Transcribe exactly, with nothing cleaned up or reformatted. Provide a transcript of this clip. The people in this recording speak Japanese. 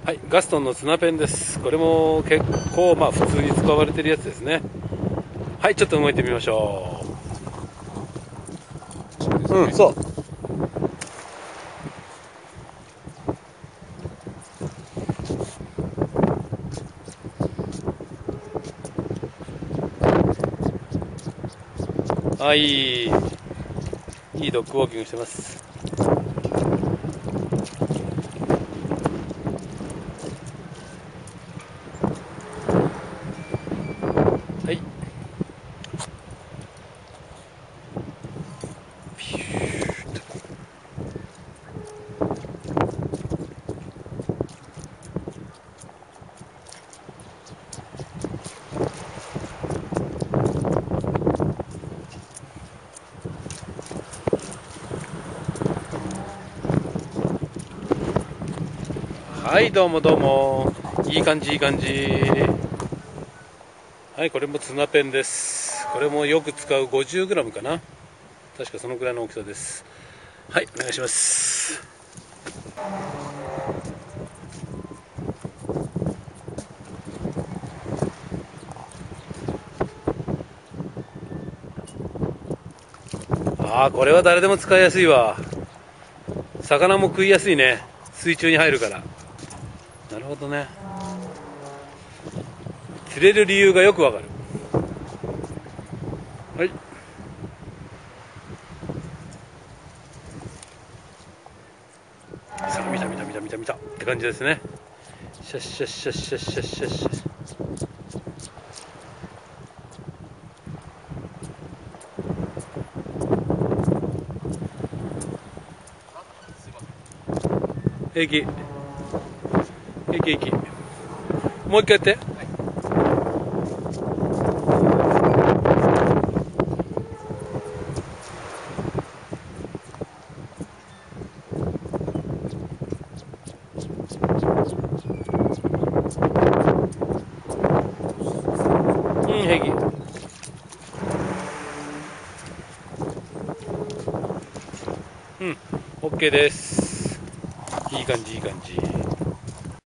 はい、ガストンの砂ペンです。これも結構まあ普通に使われてるやつですね。はい、ちょっと動いてみましょう。うん、そう。はい、いいドッグウォーキングしてます。はい。ピューッと。はい、どうもどうも。いい感じ、いい感じ。はい、これもツナペンです。これもよく使う ごじゅうグラム かな。確かそのくらいの大きさです。はい、お願いします。ああ、これは誰でも使いやすいわ。魚も食いやすいね。水中に入るから。なるほどね。釣れる理由がよくわかる。はい。さあ、見た見た見た見た見たって感じですね。シャッシャッシャッシャッシャッシャッシャッ。平気。平気平気。もう一回やって。うん、平気。うん、OK です。いい感じいい感じ。